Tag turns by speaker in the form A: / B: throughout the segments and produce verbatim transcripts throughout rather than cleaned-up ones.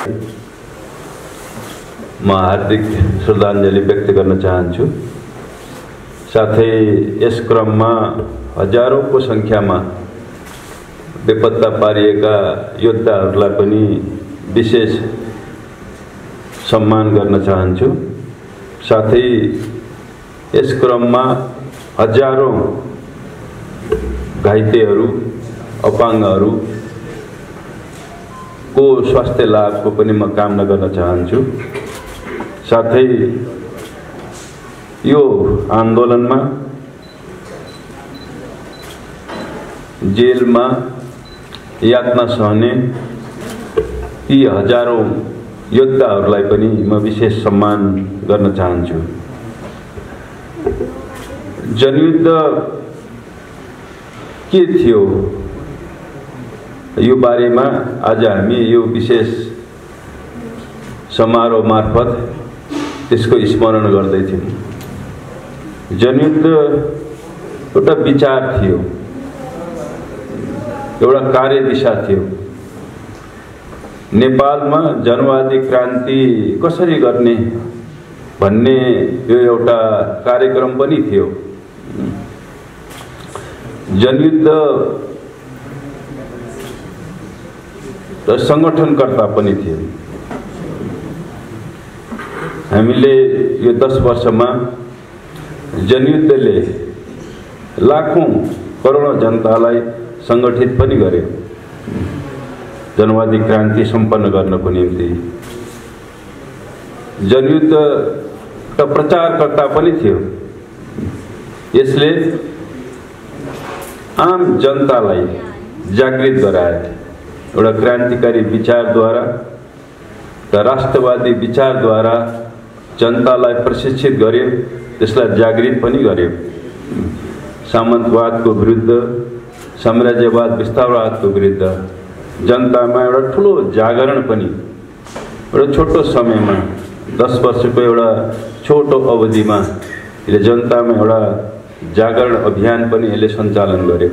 A: म हार्दिक श्रद्धाञ्जली व्यक्त गर्न चाहन्छु। साथै यस क्रममा हजारौंको संख्यामा बेपत्ता पारिएका योद्धाहरूलाई पनि विशेष सम्मान गर्न चाहन्छु। साथै यस क्रममा हजारौं घाइतेहरू अपाङ्गहरू को स्वास्थ्य लाभको पनि म कामना गर्न चाहन्छु। साथै यो आन्दोलनमा जेलमा यातना सहने यी हजारौं योद्धाहरूलाई पनि म विशेष सम्मान गर्न चाहन्छु। जनयुद्ध के थियो यो बारेमा आज हामी यो विशेष समारोह मार्फत त्यसको स्मरण गर्दै थियौं। जनयुद्ध एउटा विचार थियो, एउटा कार्यदिशा थियो। नेपालमा जनवादी क्रान्ति कसरी गर्ने भन्ने यो एउटा कार्यक्रम पनि थियो। जनयुद्ध र संगठनकर्ता पनि थिए। हामीले यो दस वर्षमा जनयुद्धले लाखौं करोडौं जनतालाई संगठित पनि गर्यो जनवादी क्रान्ति सम्पन्न गर्नको निम्ति। जनयुद्ध का प्रचारकर्ता पनि थियो। यसले आम जनतालाई जागृत गराए। एउटा क्रान्तिकारी विचारद्वारा र राष्ट्रवादी विचारद्वारा जनतालाई प्रशिक्षित गर्यो, त्यसलाई जागृत पनि गर्यो। सामन्तवादको विरुद्ध, साम्राज्यवाद विस्तारवादको विरुद्ध जनतामा एउटा ठुलो जागरण पनि एउटा छोटो समयमा दस वर्षको एउटा छोटो अवधिमा यसले जनतामा एउटा जागरण अभियान पनि यसले सञ्चालन गर्यो।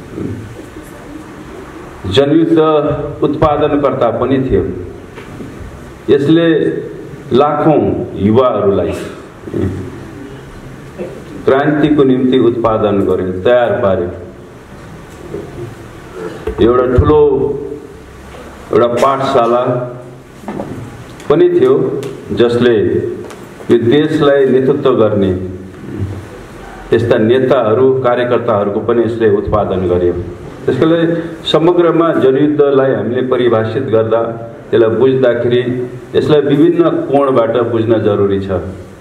A: जनयुद्ध उत्पादनकर्ता पनि थियो। यसले लाखौं युवाहरूलाई क्रान्तिको निम्ति उत्पादन गर्यो, तयार पार्यो। एउटा ठुलो एउटा पाठशाला पनि थियो जसले यो देशलाई नेतृत्व गर्ने यस्ता नेताहरू कार्यकर्ताहरूको पनि यसले उत्पादन गर्यो। त्यसैले समग्रमा जनयुद्धलाई हामीले परिभाषित गर्दा त्यसलाई बुझ्दाखेरि यसलाई विभिन्न कोणबाट बुझ्न जरुरी छ।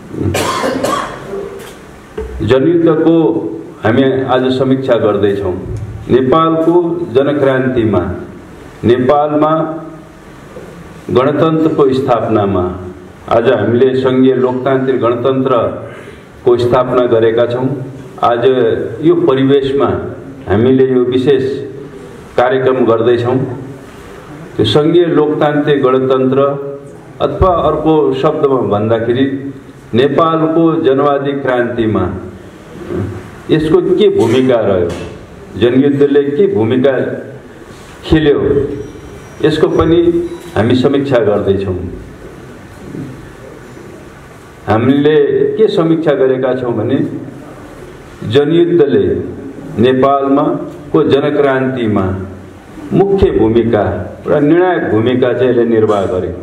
A: जनयुद्धको हामी आज समीक्षा गर्दैछौँ। नेपालको जनक्रान्तिमा, नेपालमा गणतन्त्रको स्थापनामा आज हामीले संघीय लोकतान्त्रिक गणतन्त्रको स्थापना गरेका छौँ। आज यो परिवेशमा हामीले यो विशेष कार्यक्रम गर्दैछौँ। त्यो संघीय लोकतान्त्रिक गणतन्त्र अथवा अर्को शब्दमा भन्दाखेरि नेपालको जनवादी क्रान्तिमा यसको के भूमिका रह्यो, जनयुद्धले के भूमिका खेल्यो, यसको पनि हामी समीक्षा गर्दैछौँ। हामीले के समीक्षा गरेका छौँ भने जनयुद्धले नेपालमा को जनक्रान्तिमा मुख्य भूमिका, एउटा निर्णायक भूमिका चाहिँ यसले निर्वाह गर्यो।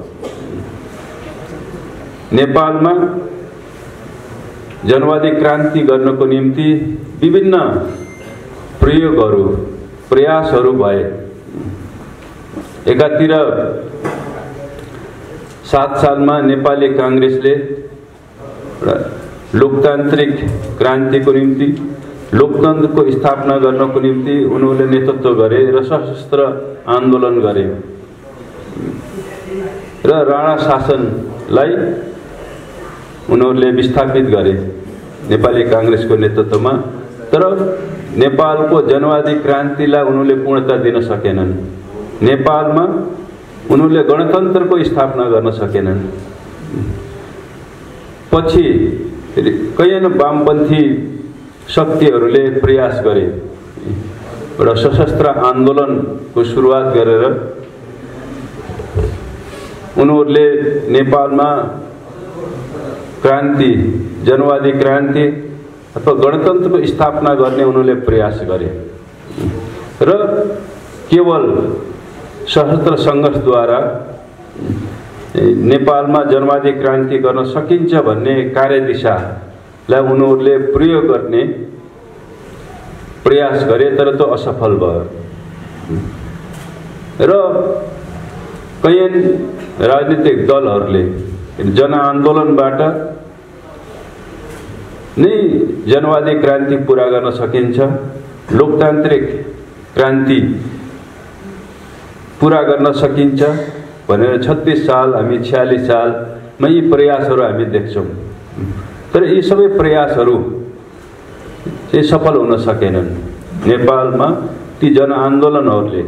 A: नेपालमा जनवादी क्रान्ति गर्नको निम्ति विभिन्न प्रयोगहरू, प्रयासहरू भए। एकातिर सात सालमा नेपाली कांग्रेसले लोकतान्त्रिक क्रान्तिको निम्ति, लोकतन्त्रको स्थापना गर्नको निम्ति उनीहरूले नेतृत्व गरे र सशस्त्र आन्दोलन गरे र राणा शासनलाई उनीहरूले विस्थापित गरे नेपाली कांग्रेसको नेतृत्वमा। तर नेपालको जनवादी क्रान्तिलाई उनीहरूले पूर्णता दिन सकेनन्। नेपालमा उनीहरूले गणतन्त्रको स्थापना गर्न सकेनन्। पछि कैयन वामपन्थी शक्तिहरूले प्रयास गरे, एउटा सशस्त्र आन्दोलनको सुरुवात गरेर उनीहरूले नेपालमा क्रान्ति, जनवादी क्रान्ति अथवा गणतन्त्रको स्थापना गर्ने उनीहरूले प्रयास गरे र केवल सशस्त्र सङ्घर्षद्वारा नेपालमा जनवादी क्रान्ति गर्न सकिन्छ भन्ने कार्यदिशालाई उनीहरूले प्रयोग गर्ने प्रयास गरे, तर त्यो असफल भयो र कैयन राजनीतिक दलहरूले जनआन्दोलनबाट नै जनवादी क्रान्ति पूरा गर्न सकिन्छ, लोकतान्त्रिक क्रान्ति पूरा गर्न सकिन्छ भनेर छत्तीस साल हामी छयालिस सालमा यी प्रयासहरू हामी देख्छौँ। तर यी सबै प्रयासहरू चाहिँ सफल हुन सकेनन्। नेपालमा ती जनआन्दोलनहरूले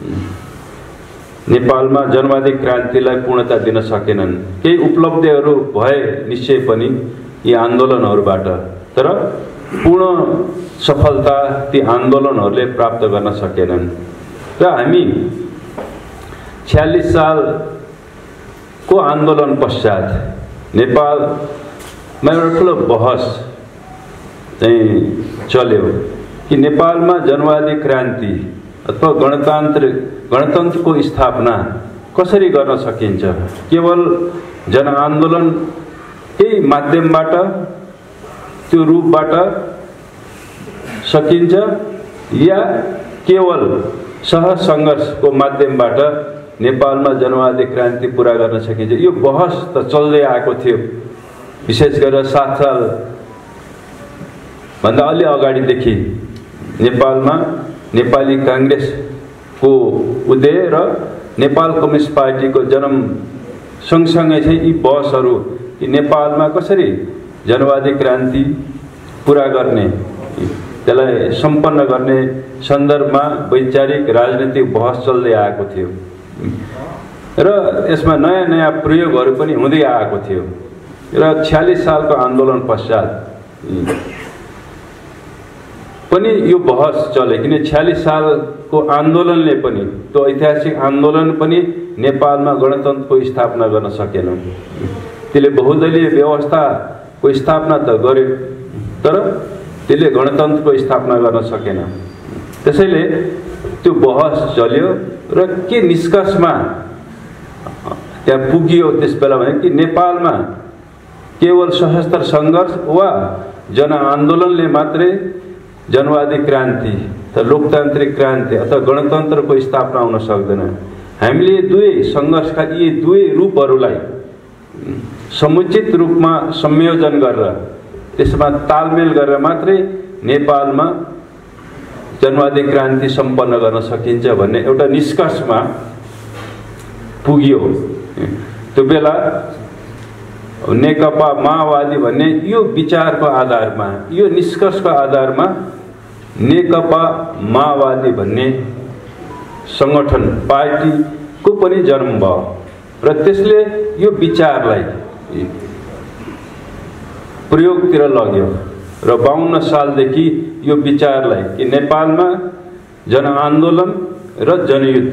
A: नेपालमा जनवादी क्रान्तिलाई पूर्णता दिन सकेनन्। केही उपलब्धिहरू भए निश्चय पनि यी आन्दोलनहरूबाट, तर पूर्ण सफलता ती आन्दोलनहरूले प्राप्त गर्न सकेनन्। र हामी छयालिस सालको आन्दोलन पश्चात नेपालमा एउटा ठुलो बहस चाहिँ चल्यो कि नेपालमा जनवादी क्रान्ति अथवा गणतन्त्र गणतन्त्रको स्थापना कसरी गर्न सकिन्छ। केवल जनआन्दोलनकै माध्यमबाट त्यो रूपबाट सकिन्छ या केवल सहज सङ्घर्षको माध्यमबाट नेपालमा जनवादी क्रान्ति पूरा गर्न सकिन्छ। यो बहस त चल्दै आएको थियो, विशेष गरेर सात साल भन्दा अलि अगाडिदेखि नेपालमा नेपाली काङ्ग्रेसको उदय र नेपाल कम्युनिस्ट पार्टीको जन्म सँगसँगै चाहिँ यी बहसहरू कि नेपालमा कसरी जनवादी क्रान्ति पूरा गर्ने, त्यसलाई सम्पन्न गर्ने सन्दर्भमा वैचारिक राजनीतिक बहस चल्दै आएको थियो र यसमा नयाँ नयाँ प्रयोगहरू पनि हुँदै आएको थियो। र छयालिस सालको आन्दोलन पश्चात पनि यो बहस चल्यो, किन छयालिस सालको आन्दोलनले पनि, त्यो ऐतिहासिक आन्दोलन पनि नेपालमा गणतन्त्रको स्थापना गर्न सकेन। त्यसले बहुदलीय व्यवस्थाको स्थापना त गर्यो, तर त्यसले गणतन्त्रको स्थापना गर्न सकेन। त्यसैले त्यो बहस चल्यो र के निष्कर्षमा त्यहाँ पुगियो त्यस बेला भने कि नेपालमा केवल सशस्त्र सङ्घर्ष वा जनआन्दोलनले मात्रै जनवादी क्रान्ति त लोकतान्त्रिक क्रान्ति अथवा गणतन्त्रको स्थापना हुन सक्दैन। हामीले दुवै सङ्घर्षका यी दुवै रूपहरूलाई समुचित रूपमा संयोजन गरेर त्यसमा तालमेल गरेर मात्रै नेपालमा जनवादी क्रान्ति सम्पन्न गर्न सकिन्छ भन्ने एउटा निष्कर्षमा पुगियो। त्यो बेला नेकपा माओवादी भन्ने यो विचारको आधारमा, यो निष्कर्षको आधारमा नेकपा माओवादी भन्ने सङ्गठन पार्टीको पनि जन्म भयो र त्यसले यो विचारलाई प्रयोगतिर लग्यो र बाउन्न सालदेखि यो विचारलाई कि नेपालमा जनआन्दोलन र जनयुद्ध,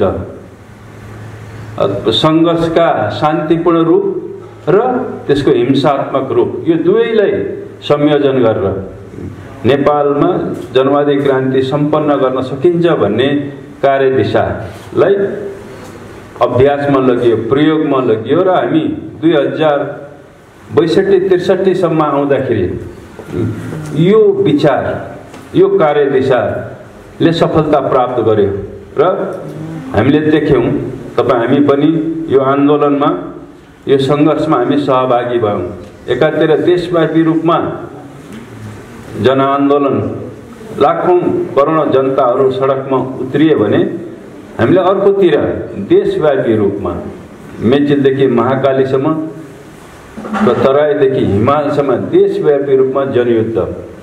A: सङ्घर्षका शान्तिपूर्ण रूप र त्यसको हिंसात्मक रूप, यो दुवैलाई संयोजन गरेर नेपालमा जनवादी क्रान्ति सम्पन्न गर्न सकिन्छ भन्ने कार्यदिशालाई अभ्यासमा लगियो, प्रयोगमा लगियो र हामी दुई हजार बैसठी त्रिसठीसम्म आउँदाखेरि यो विचार, यो कार्यदिशाले सफलता प्राप्त गर्यो र हामीले देख्यौँ। तपाईँ हामी पनि यो आन्दोलनमा, यो सङ्घर्षमा हामी सहभागी भयौँ। एकातिर देशव्यापी रूपमा जनआन्दोलन, लाखौँ करोडौँ जनताहरू सडकमा उत्रिए भने हामीले अर्कोतिर देशव्यापी रूपमा मेचीदेखि महाकालीसम्म र तराईदेखि हिमालसम्म देशव्यापी रूपमा जनयुद्ध,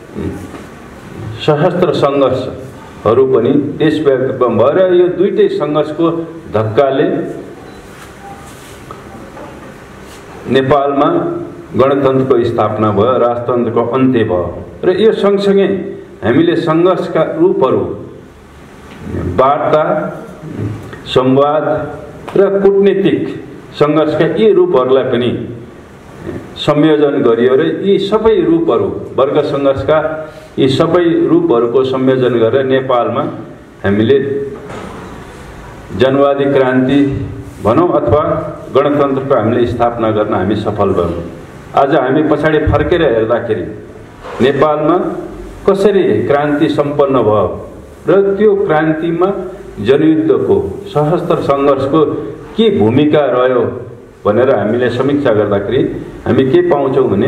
A: सशस्त्र सङ्घर्षहरू पनि देशव्यापी रूपमा भएर यो दुईटै सङ्घर्षको धक्काले नेपालमा गणतन्त्रको स्थापना भयो, राजतन्त्रको अन्त्य भयो र यो सँगसँगै हामीले सङ्घर्षका रूपहरू वार्ता, संवाद र कूटनीतिक सङ्घर्षका यी रूपहरूलाई पनि संयोजन गरियो र यी सबै रूपहरू वर्ग सङ्घर्षका यी सबै रूपहरूको संयोजन गरेर नेपालमा हामीले जनवादी क्रान्ति भनौँ अथवा गणतन्त्रको हामीले स्थापना गर्न हामी सफल भयौँ। आज हामी पछाडि फर्केर हेर्दाखेरि नेपालमा कसरी क्रान्ति सम्पन्न भयो र त्यो क्रान्तिमा जनयुद्धको सशस्त्र सङ्घर्षको के भूमिका रह्यो भनेर हामीले समीक्षा गर्दाखेरि हामी के पाउँछौँ भने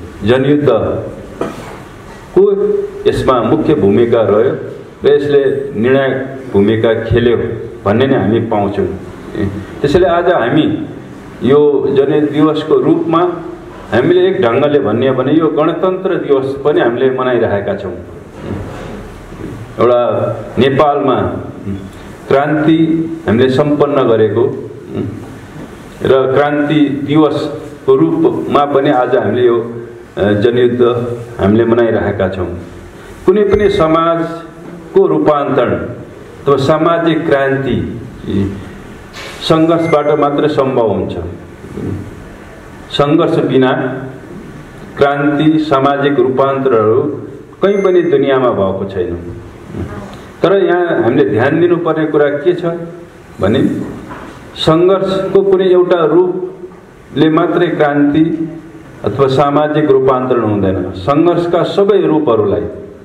A: जनयुद्धको यसमा मुख्य भूमिका रह्यो र यसले निर्णायक भूमिका खेल्यो भन्ने नै हामी पाउँछौँ। त्यसैले आज हामी यो जनयुद्ध दिवसको रूपमा हामीले एक ढङ्गले भन्ने भने यो गणतन्त्र दिवस पनि हामीले मनाइरहेका छौँ। एउटा नेपालमा क्रान्ति हामीले सम्पन्न गरेको र क्रान्ति दिवसको रूपमा पनि आज हामीले यो जनयुद्ध हामीले मनाइरहेका छौँ। कुनै पनि समाजको रूपान्तरण अथवा सामाजिक क्रान्ति सङ्घर्षबाट मात्र सम्भव हुन्छ। सङ्घर्ष बिना क्रान्ति सामाजिक रूपान्तरहरू कहीँ पनि दुनियाँमा भएको छैन। तर यहाँ हामीले ध्यान दिनुपर्ने कुरा के छ भने सङ्घर्षको कुनै एउटा रूपले मात्रै क्रान्ति अथवा सामाजिक रूपान्तरण हुँदैन। सङ्घर्षका सबै रूपहरूलाई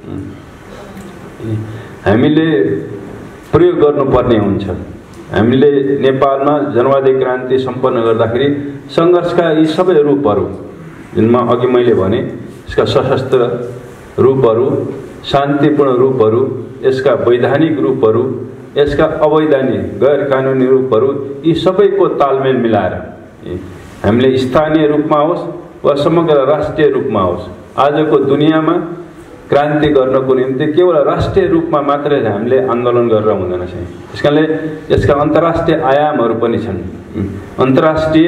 A: हामीले प्रयोग गर्नुपर्ने हुन्छ। हामीले नेपालमा जनवादी क्रान्ति सम्पन्न गर्दाखेरि सङ्घर्षका यी सबै रूपहरू जुनमा अघि मैले भने यसका सशस्त्र रूपहरू, शान्तिपूर्ण रूपहरू, यसका वैधानिक रूपहरू, यसका अवैधानिक गैर कानुनी रूपहरू यी सबैको तालमेल मिलाएर हामीले स्थानीय रूपमा होस् वा समग्र राष्ट्रिय रूपमा होस् आजको दुनियाँमा क्रान्ति गर्नको निम्ति केवल राष्ट्रिय रूपमा मात्रै हामीले आन्दोलन गरेर हुँदैन चाहिँ। त्यसकारणले यसका अन्तर्राष्ट्रिय आयामहरू पनि छन्। अन्तर्राष्ट्रिय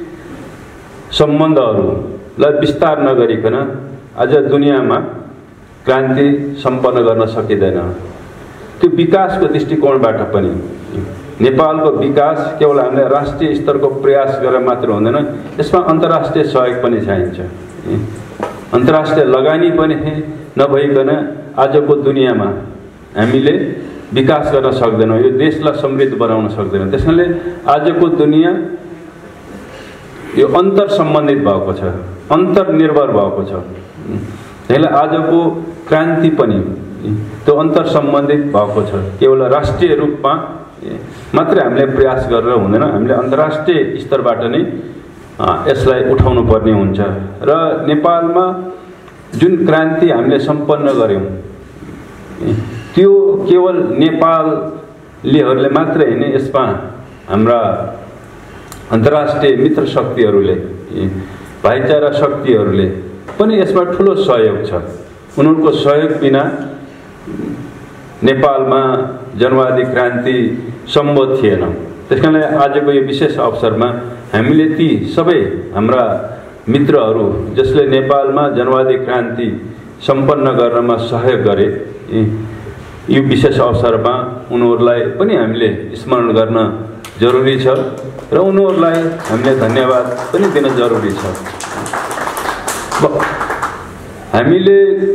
A: सम्बन्धहरूलाई विस्तार नगरिकन आज दुनियाँमा क्रान्ति सम्पन्न गर्न सकिँदैन। त्यो विकासको दृष्टिकोणबाट पनि नेपालको विकास केवल हामीले राष्ट्रिय स्तरको प्रयास गरेर मात्र हुँदैन, यसमा अन्तर्राष्ट्रिय सहयोग पनि चाहिन्छ। अन्तर्राष्ट्रिय लगानी पनि नभइकन आजको दुनियाँमा हामीले विकास गर्न सक्दैनौँ, यो देशलाई समृद्ध बनाउन सक्दैनौँ। त्यसैले आजको दुनियाँ यो अन्तर सम्बन्धित भएको छ, अन्तर्निर्भर भएको छ। त्यसैले आजको क्रान्ति पनि त्यो अन्तर सम्बन्धित भएको छ। केवल राष्ट्रिय रूपमा मात्रै हामीले प्रयास गरेर हुँदैन, हामीले अन्तर्राष्ट्रिय स्तरबाट नै यसलाई उठाउनु पर्ने हुन्छ। र नेपालमा जुन क्रान्ति हामीले सम्पन्न गर्यौँ त्यो केवल नेपालीहरूले मात्रै हैन, यसमा हाम्रा अन्तर्राष्ट्रिय मित्र शक्तिहरूले, भाइचारा शक्तिहरूले पनि यसमा ठुलो सहयोग छ। उनीहरूको सहयोग बिना नेपालमा जनवादी क्रान्ति सम्भव थिएन। त्यसकारणले आजको यो विशेष अवसरमा हामीले ती सबै हाम्रा मित्रहरू जसले नेपालमा जनवादी क्रान्ति सम्पन्न गर्नमा सहयोग गरे, यो विशेष अवसरमा उनीहरूलाई पनि हामीले स्मरण गर्न जरुरी छ र उनीहरूलाई हामीले धन्यवाद पनि दिन जरुरी छ। हामीले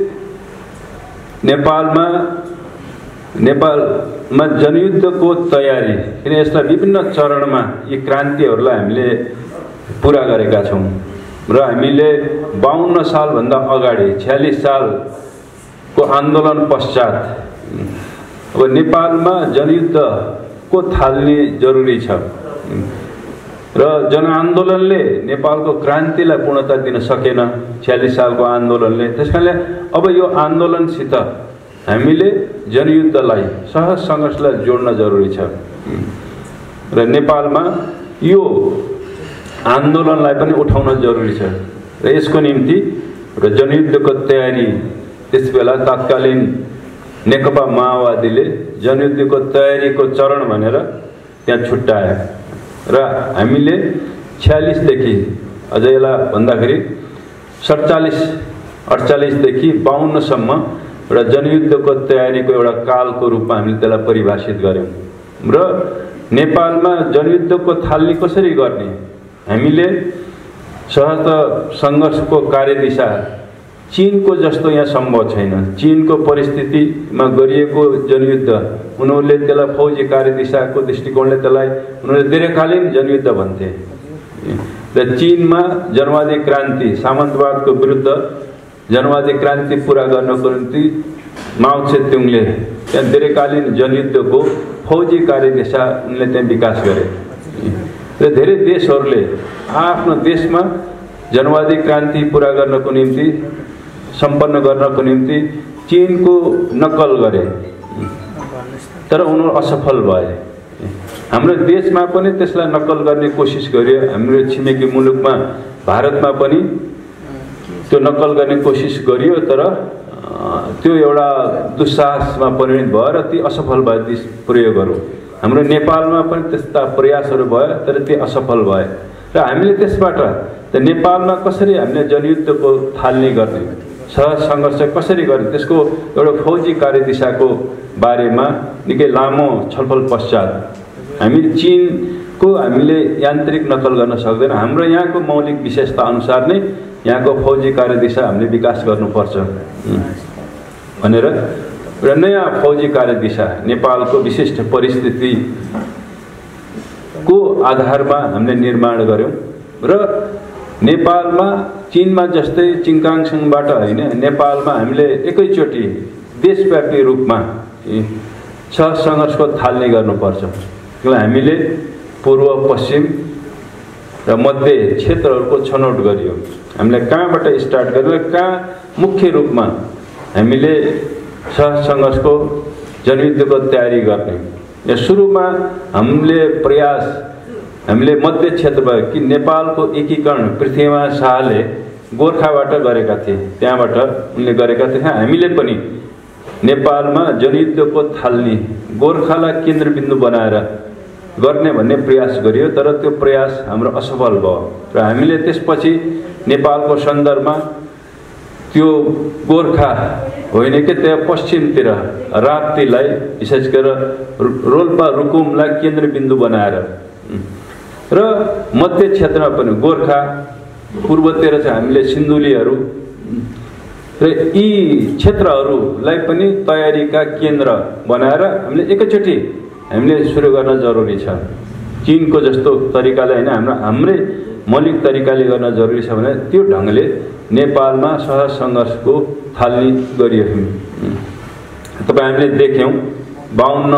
A: नेपालमा नेपालमा जनयुद्धको तयारी, किन यसलाई विभिन्न चरणमा यी क्रान्तिहरूलाई हामीले पुरा गरेका छौँ र हामीले बाउन्न सालभन्दा अगाडि छयालिस सालको आन्दोलन पश्चात अब नेपालमा जनयुद्धको थाल्ने जरुरी छ र जनआन्दोलनले नेपालको क्रान्तिलाई पूर्णता दिन सकेन, छयालिस सालको आन्दोलनले। त्यसकारणले अब यो आन्दोलनसित हामीले जनयुद्धलाई, सहज सङ्घर्षलाई जोड्न जरुरी छ र नेपालमा यो आन्दोलनलाई पनि उठाउन जरुरी छ र यसको निम्ति र जनयुद्धको तयारी त्यसबेला तत्कालीन नेकपा माओवादीले जनयुद्धको तयारीको चरण भनेर त्यहाँ छुट्याए र हामीले छयालिसदेखि अझ यसलाई भन्दाखेरि सडचालिस अडचालिसदेखि बाउन्नसम्म एउटा जनयुद्धको तयारीको एउटा कालको रूपमा हामीले त्यसलाई परिभाषित गऱ्यौँ र नेपालमा जनयुद्धको थालनी कसरी गर्ने? हामीले सहज सङ्घर्षको कार्यदिशा चीनको जस्तो यहाँ सम्भव छैन। चीनको परिस्थितिमा गरिएको जनयुद्ध उनीहरूले त्यसलाई फौजी कार्यदिशाको दृष्टिकोणले त्यसलाई उनीहरूले दीर्घकालीन जनयुद्ध भन्थे। र चीनमा जनवादी क्रान्ति सामन्तवादको विरुद्ध जनवादी क्रान्ति पुरा गर्नको निम्ति माओ त्से-तुङले त्यहाँ दीर्घकालीन जनयुद्धको फौजी कार्यदिशा उनले त्यहाँ विकास गरे। र धेरै देशहरूले आफ्नो देशमा जनवादी क्रान्ति पुरा गर्नको निम्ति सम्पन्न गर्नको निम्ति चीनको नक्कल गरे, तर उनीहरू असफल भए। हाम्रो देशमा पनि त्यसलाई नक्कल गर्ने कोसिस गरियो। हाम्रो छिमेकी मुलुकमा भारतमा पनि त्यो नक्कल गर्ने कोसिस गरियो, तर त्यो एउटा दुस्साहसमा परिणत भयो र ती असफल भए ती प्रयोगहरू। हाम्रो नेपालमा पनि त्यस्ता प्रयासहरू भयो, तर ती असफल भए। र हामीले त्यसबाट त नेपालमा कसरी हामीले जनयुद्धको थालनी गर्ने, सहज सङ्घर्ष कसरी गर्ने, त्यसको एउटा फौजी कार्यदिशाको बारेमा निकै लामो छलफल पश्चात हामी चीनको हामीले यान्त्रिक नक्कल गर्न सक्दैन। हाम्रो यहाँको मौलिक विशेषता अनुसार नै यहाँको फौजी कार्यदिशा हामीले विकास गर्नुपर्छ भनेर एउटा नयाँ फौजी कार्यदिशा नेपालको विशिष्ट परिस्थितिको आधारमा हामीले निर्माण गऱ्यौँ। र नेपालमा चीनमा जस्तै चिङकाङसँगबाट होइन, नेपालमा हामीले एकैचोटि देशव्यापी रूपमा सहज सङ्घर्षको थालनी गर्नुपर्छ। हामीले पूर्व पश्चिम र मध्य क्षेत्रहरूको छनौट गरियो। हामीले कहाँबाट स्टार्ट गरेर कहाँ मुख्य रूपमा हामीले सहज सङ्घर्षको जनयुद्धको तयारी गर्ने। या सुरुमा हामीले प्रयास हामीले मध्य क्षेत्रमा कि नेपालको एकीकरण पृथ्वीनारायण शाहले गोर्खाबाट गरेका थिए, त्यहाँबाट उनले गरेका थिए। हामीले पनि नेपालमा जनयुद्धको थालनी गोर्खालाई केन्द्रबिन्दु बनाएर गर्ने भन्ने प्रयास गरियो, तर त्यो प्रयास हाम्रो असफल भयो। र हामीले त्यसपछि नेपालको सन्दर्भमा त्यो गोर्खा होइन कि त्यहाँ पश्चिमतिर राप्तीलाई विशेष गरेर रोल्पा रुकुमलाई केन्द्रबिन्दु बनाएर र मध्य क्षेत्रमा पनि गोर्खा, पूर्वतिर चाहिँ हामीले सिन्धुलीहरू र यी क्षेत्रहरूलाई पनि तयारीका केन्द्र बनाएर हामीले एकैचोटि हामीले सुरु गर्न जरुरी छ। चीनको जस्तो तरिकाले होइन, हाम्रो हाम्रै मौलिक तरिकाले गर्न जरुरी छ भने त्यो ढङ्गले नेपालमा सहज सङ्घर्षको थालनी गरियो। तपाईँ हामीले देख्यौँ बाहन्न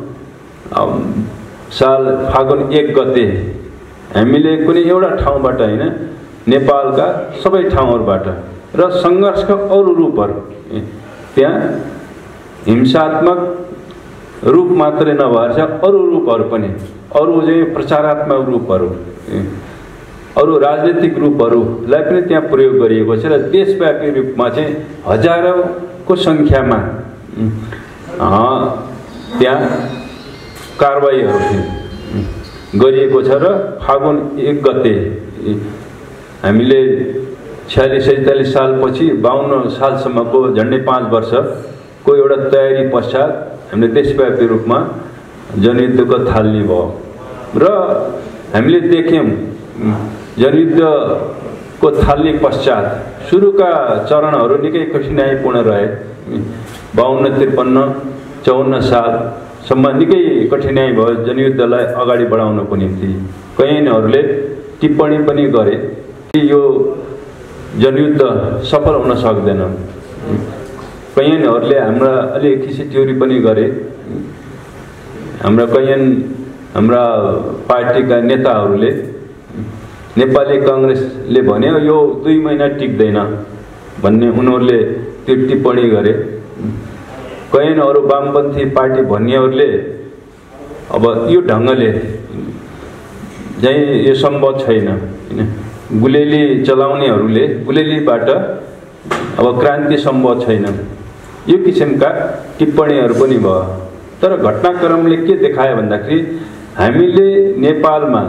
A: साल फागुन एक गते हामीले कुनै एउटा ठाउँबाट होइन, नेपालका सबै ठाउँहरूबाट र सङ्घर्षका अरू रूपहरू, त्यहाँ हिंसात्मक रूप मात्रै नभएर अरू रूपहरू पनि, अरू चाहिँ प्रचारात्मक रूपहरू, अरू राजनीतिक रूपहरूलाई पनि त्यहाँ प्रयोग गरिएको छ। र देशव्यापी रूपमा चाहिँ हजारौँको सङ्ख्यामा त्यहाँ कारबाहीहरू गरिएको छ। र फागुन एक गते हामीले छयालिस सैँतालिस सालपछि बाहन्न सालसम्मको झन्डै पाँच वर्षको एउटा तयारी पश्चात हामीले देशव्यापी रूपमा जनयुद्धको थालनी भयो। र हामीले देख्यौँ जनयुद्धको थालनी पश्चात सुरुका चरणहरू निकै कठिनाइपूर्ण रहे। बाहन्न त्रिपन्न चौन्न सालसम्म निकै कठिनाइ भयो जनयुद्धलाई अगाडि बढाउनको निम्ति। कैयनहरूले टिप्पणी पनि गरे कि यो जनयुद्ध सफल हुन सक्दैन। कैयनहरूले हाम्रा अलि खिसिट्योरी पनि गरे। हाम्रा कैयन हाम्रा पार्टीका नेताहरूले नेपाली काङ्ग्रेसले भन्यो यो दुई महिना टिक्दैन भन्ने उनीहरूले त्यो टिप्पणी गरे। कैयनहरू वामपन्थी पार्टी भन्नेहरूले अब यो ढङ्गले चाहिँ यो सम्भव छैन हैन, गुलेली चलाउनेहरूले गुलेलीबाट अब क्रान्ति सम्भव छैन, यो किसिमका टिप्पणीहरू पनि भयो। तर घटनाक्रमले के देखायो भन्दाखेरि हामीले नेपालमा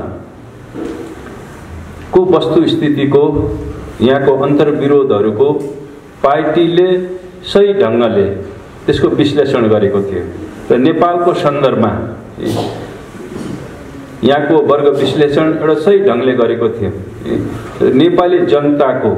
A: को वस्तुस्थितिको, यहाँको अन्तर्विरोधहरूको पार्टीले सही ढङ्गले त्यसको विश्लेषण गरेको थियो। र नेपालको सन्दर्भमा यहाँको वर्ग विश्लेषण एउटा सही ढङ्गले गरेको थियो। नेपाली जनताको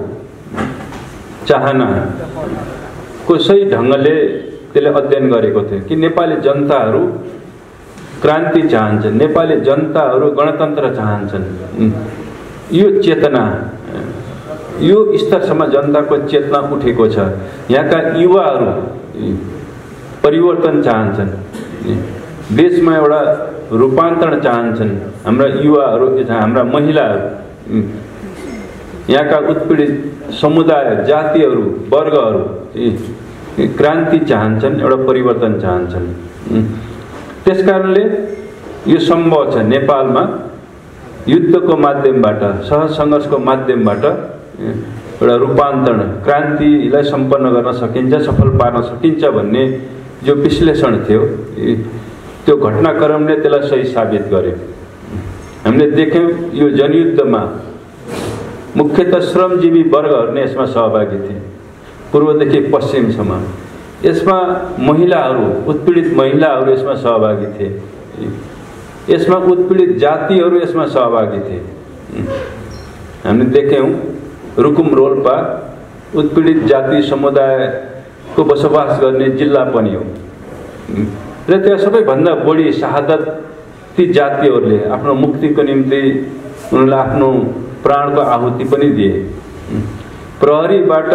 A: चाहनाको सही ढङ्गले त्यसले अध्ययन गरेको थियो कि नेपाली जनताहरू क्रान्ति चाहन्छन्, नेपाली जनताहरू गणतन्त्र चाहन्छन्। यो चेतना, यो स्तरसम्म जनताको चेतना उठेको छ। यहाँका युवाहरू परिवर्तन चाहन्छन्, देशमा एउटा रूपान्तरण चाहन्छन्। हाम्रा युवाहरू, हाम्रा महिलाहरू, यहाँका उत्पीडित समुदाय, जातिहरू, वर्गहरू क्रान्ति चाहन्छन्, एउटा परिवर्तन चाहन्छन्। त्यसकारणले यो सम्भव छ नेपालमा युद्धको माध्यमबाट, सहज सङ्घर्षको माध्यमबाट एउटा रूपान्तरण, क्रान्तिलाई सम्पन्न गर्न सकिन्छ, सफल पार्न सकिन्छ भन्ने जो विश्लेषण थियो, त्यो घटनाक्रमले त्यसलाई सही साबित गर्यो। हामीले देख्यौँ यो जनयुद्धमा मुख्यतः श्रमजीवी वर्गहरू नै यसमा सहभागी थिए, पूर्वदेखि पश्चिमसम्म। यसमा महिलाहरू, उत्पीडित महिलाहरू यसमा सहभागी थिए, यसमा उत्पीडित जातिहरू यसमा सहभागी थिए। हामीले देख्यौँ रुकुम रोल्पा उत्पीडित जाति समुदायको बसोबास गर्ने जिल्ला पनि हो र त्यहाँ सबैभन्दा बढी शहादत ती जातिहरूले आफ्नो मुक्तिको निम्ति उनीहरूले आफ्नो प्राणको आहुति पनि दिए। प्रहरीबाट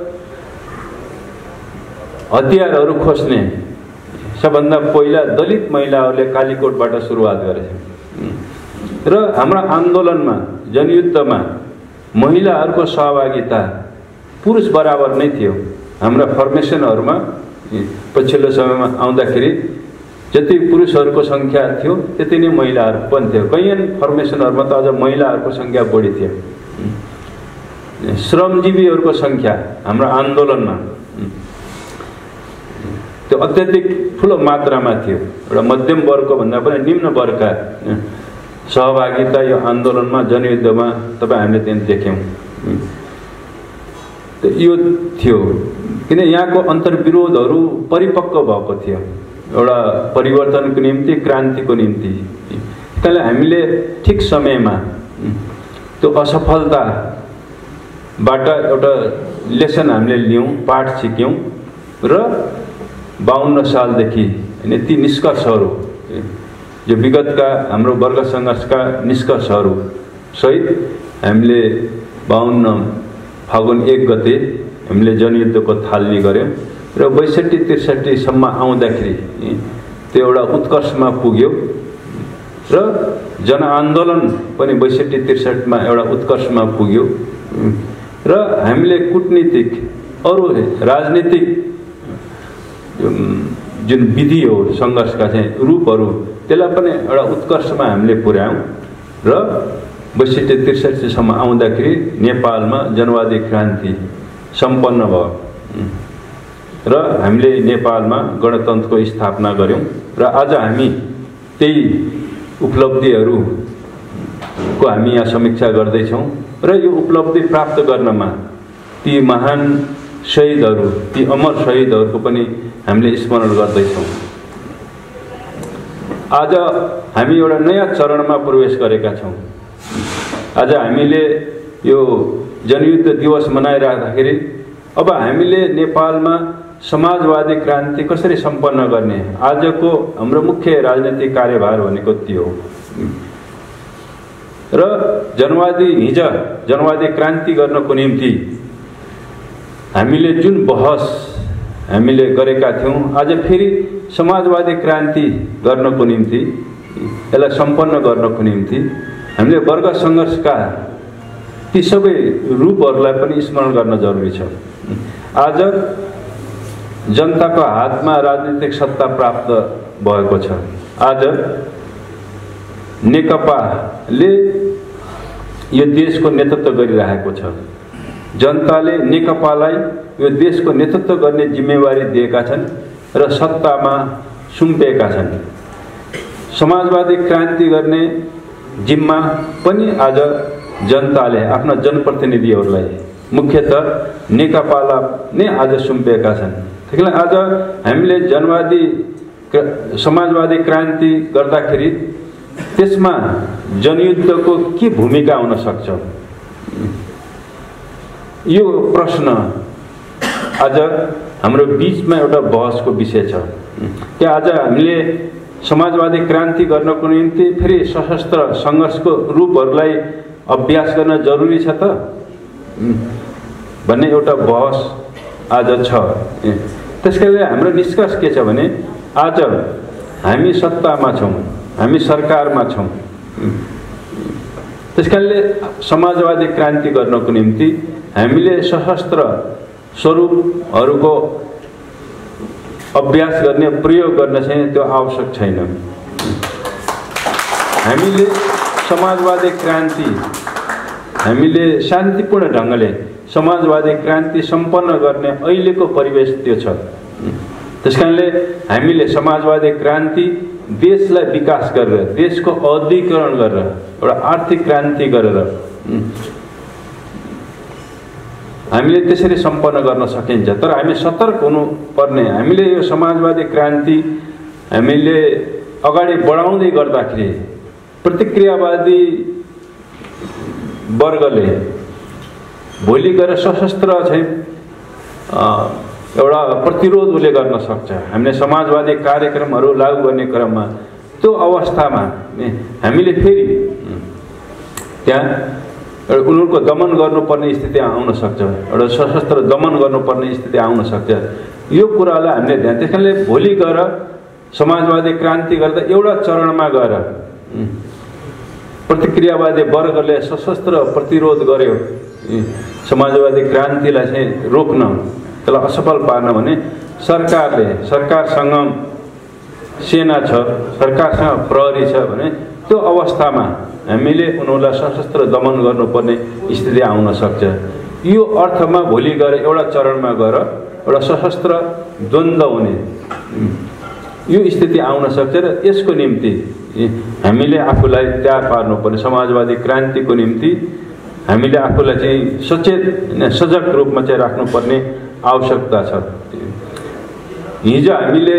A: हतियारहरू खोज्ने सबभन्दा पहिला दलित महिलाहरूले कालीकोटबाट सुरुवात गरेछन् र हाम्रा आन्दोलनमा, जनयुद्धमा महिलाहरूको सहभागिता पुरुष बराबर नै थियो। हाम्रा फर्मेसनहरूमा पछिल्लो समयमा आउँदाखेरि जति पुरुषहरूको सङ्ख्या थियो त्यति नै महिलाहरू पनि थियो। कैयन फर्मेसनहरूमा त अझ महिलाहरूको सङ्ख्या बढी थियो। श्रमजीवीहरूको सङ्ख्या हाम्रो आन्दोलनमा त्यो अत्यधिक ठुलो मात्रामा थियो। एउटा मध्यम वर्गको भन्दा पनि निम्न वर्गका सहभागिता यो आन्दोलनमा, जनयुद्धमा तपाईँ हामीले त्यहाँ देख्यौँ। यो थियो किन यहाँको अन्तर्विरोधहरू परिपक्व भएको थियो एउटा परिवर्तनको निम्ति, क्रान्तिको निम्ति। त्यसले हामीले ठिक समयमा त्यो असफलताबाट एउटा लेसन हामीले लियौँ, पाठ सिक्यौँ र बाउन्न सालदेखि अनि ती निष्कर्षहरू जो विगतका हाम्रो वर्ग सङ्घर्षका निष्कर्षहरू सहित हामीले बाउन्न फागुन एक गते हामीले जनयुद्धको थालनी गऱ्यौँ र बैसठी त्रिसठीसम्म आउँदाखेरि त्यो एउटा उत्कर्षमा पुग्यो र जनआन्दोलन पनि बैसठी त्रिसठीमा एउटा उत्कर्षमा पुग्यो र हामीले कूटनीतिक अरू राजनीतिक जुन विधि हो सङ्घर्षका चाहिँ रूपहरू त्यसलाई पनि एउटा उत्कर्षमा हामीले पुर्यायौँ र बैसठी त्रिसठीसम्म आउँदाखेरि नेपालमा जनवादी क्रान्ति सम्पन्न भयो र हामीले नेपालमा गणतन्त्रको स्थापना गऱ्यौँ र आज हामी त्यही उपलब्धिहरूको हामी यहाँ समीक्षा गर्दैछौँ र यो उपलब्धि प्राप्त गर्नमा ती महान शहीदहरू, ती अमर शहीदहरूको पनि हामीले स्मरण गर्दैछौँ। आज हामी एउटा नयाँ चरणमा प्रवेश गरेका छौँ। आज हामीले यो जनयुद्ध दिवस मनाइराख्दाखेरि अब हामीले नेपालमा समाजवादी क्रान्ति कसरी सम्पन्न गर्ने, आजको हाम्रो मुख्य राजनीतिक कार्यभार भनेको त्यो हो र जनवादी हिजो जनवादी क्रान्ति गर्नको निम्ति हामीले जुन बहस हामीले गरेका थियौँ, आज फेरि समाजवादी क्रान्ति गर्नको निम्ति, यसलाई सम्पन्न गर्नको निम्ति हामीले वर्ग सङ्घर्षका ती सबै रूपहरूलाई पनि स्मरण गर्न जरुरी छ। आज जनताको हातमा राजनीतिक सत्ता प्राप्त भएको छ। आज नेकपाले यो देशको नेतृत्व गरिरहेको छ। जनताले नेकपालाई यो देशको नेतृत्व गर्ने जिम्मेवारी दिएका छन् र सत्तामा सुम्पेका छन्। समाजवादी क्रान्ति गर्ने जिम्मा पनि आज जनताले आफ्ना जनप्रतिनिधिहरूलाई, मुख्यतः नेकपालाई नै आज सुम्पेका छन्। त्यसले आज हामीले जनवादी समाजवादी क्रान्ति गर्दाखेरि त्यसमा जनयुद्धको के भूमिका हुन सक्छ, यो प्रश्न आज हाम्रो बीचमा एउटा बहसको विषय छ। कि आज हामीले समाजवादी क्रान्ति गर्नको निम्ति फेरि सशस्त्र सङ्घर्षको रूपहरूलाई अभ्यास गर्न जरुरी छ त भन्ने एउटा बहस आज छ। त्यसकारणले हाम्रो निष्कर्ष के छ भने आज हामी सत्तामा छौँ, हामी सरकारमा छौँ। त्यसकारणले समाजवादी क्रान्ति गर्नको निम्ति हामीले सशस्त्र स्वरूपहरूको अभ्यास गर्ने, प्रयोग गर्न चाहिँ त्यो आवश्यक छैन। हामीले समाजवादी क्रान्ति हामीले शान्तिपूर्ण ढङ्गले समाजवादी क्रान्ति सम्पन्न गर्ने अहिलेको परिवेश त्यो छ। त्यसकारणले हामीले समाजवादी क्रान्ति देशलाई विकास गरेर, देशको औद्योगिकरण गरेर, एउटा आर्थिक क्रान्ति गरेर हामीले त्यसरी सम्पन्न गर्न सकिन्छ। तर हामी सतर्क हुनुपर्ने, हामीले यो समाजवादी क्रान्ति हामीले अगाडि बढाउँदै गर्दाखेरि प्रतिक्रियावादी वर्गले भोलि गएर सशस्त्र चाहिँ एउटा प्रतिरोध उसले गर्न सक्छ। हामीले समाजवादी कार्यक्रमहरू लागू गर्ने क्रममा त्यो अवस्थामा हामीले फेरि त्यहाँ उनीहरूको दमन गर्नुपर्ने स्थिति आउन सक्छ, एउटा सशस्त्र दमन गर्नुपर्ने स्थिति आउन सक्छ। यो कुरालाई हामीले ध्यान, त्यसकारणले भोलि गएर समाजवादी क्रान्ति गर्दा एउटा चरणमा गएर प्रतिक्रियावादी वर्गले सशस्त्र प्रतिरोध गर्यो समाजवादी क्रान्तिलाई चाहिँ रोक्न, त्यसलाई असफल पार्न भने सरकारले, सरकारसँग सेना छ, सरकारसँग प्रहरी छ भने त्यो अवस्थामा हामीले उनीहरूलाई सशस्त्र दमन गर्नुपर्ने स्थिति आउन सक्छ। यो अर्थमा भोलि गएर एउटा चरणमा गएर एउटा सशस्त्र द्वन्द्व हुने यो स्थिति आउन सक्छ। र यसको निम्ति हामीले आफूलाई तयार पार्नुपर्ने, समाजवादी क्रान्तिको निम्ति हामीले आफूलाई चाहिँ सचेत, सजग रूपमा चाहिँ राख्नुपर्ने आवश्यकता छ। हिजो हामीले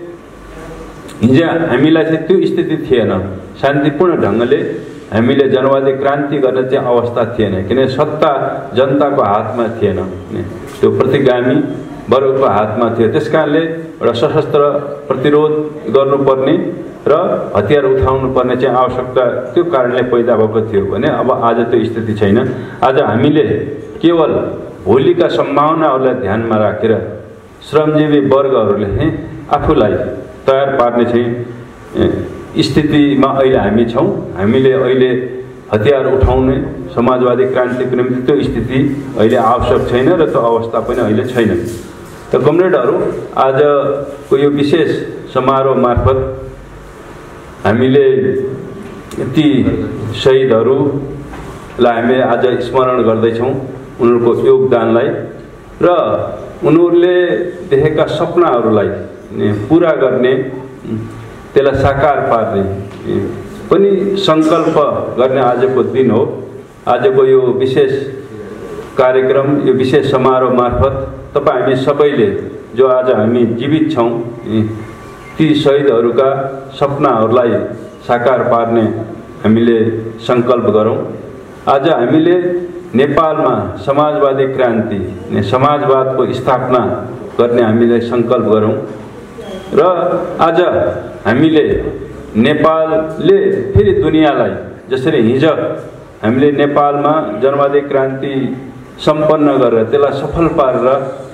A: हिजो हामीलाई चाहिँ त्यो स्थिति थिएन, शान्तिपूर्ण ढङ्गले हामीले जनवादी क्रान्ति गर्ने चाहिँ अवस्था थिएन, किनभने सत्ता जनताको हातमा थिएन, त्यो प्रतिगामी वर्गको हातमा थियो। त्यसकारणले एउटा सशस्त्र प्रतिरोध गर्नुपर्ने र हतियार उठाउनु पर्ने चाहिँ आवश्यकता त्यो कारणले पैदा भएको थियो भने अब आज त्यो स्थिति छैन। आज हामीले केवल भोलिका सम्भावनाहरूलाई ध्यानमा राखेर श्रमजीवी वर्गहरूले आफूलाई तयार पार्ने चाहिँ स्थितिमा अहिले हामी छौँ। हामीले अहिले हतियार उठाउने समाजवादी क्रान्तिको निम्ति त्यो स्थिति अहिले आवश्यक छैन र त्यो अवस्था पनि अहिले छैन। त कमरेडहरू, आजको यो विशेष समारोह मार्फत हामीले ती शहीदहरूलाई हामी आज स्मरण गर्दैछौँ, उनीहरूको योगदानलाई र उनीहरूले देखेका सपनाहरूलाई पुरा गर्ने, त्यसलाई साकार पार्ने पनि सङ्कल्प गर्ने आजको दिन हो। आजको यो विशेष कार्यक्रम, यो विशेष समारोह मार्फत तपाईँ हामी सबैले जो आज हामी जीवित छौँ ती शहीदहरूका सपनाहरूलाई साकार पार्ने हामीले सङ्कल्प गरौँ। आज हामीले नेपालमा समाजवादी क्रान्ति, समाजवादको स्थापना गर्ने हामीले सङ्कल्प गरौँ र आज हामीले नेपालले फेरि दुनियाँलाई जसरी हिजो हामीले नेपालमा जनवादी क्रान्ति सम्पन्न गरेर त्यसलाई सफल पारेर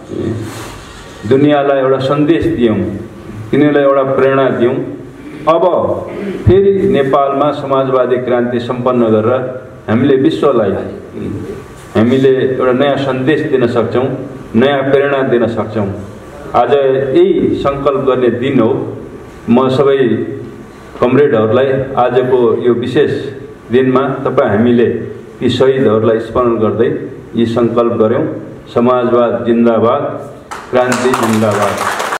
A: दुनियाँलाई एउटा सन्देश दियौँ, तिनीहरूलाई एउटा प्रेरणा दियौँ। अब फेरि नेपालमा समाजवादी क्रान्ति सम्पन्न गरेर हामीले विश्वलाई हामीले एउटा नयाँ सन्देश दिन सक्छौँ, नयाँ प्रेरणा दिन सक्छौँ। आज यही सङ्कल्प गर्ने दिन हो। म सबै कमरेडहरूलाई आजको यो विशेष दिनमा तपाईँ हामीले ती शहीदहरूलाई स्मरण गर्दै यी सङ्कल्प गऱ्यौँ। समाजवाद जिन्दाबाद, क्रान्ति जिन्दाबाद।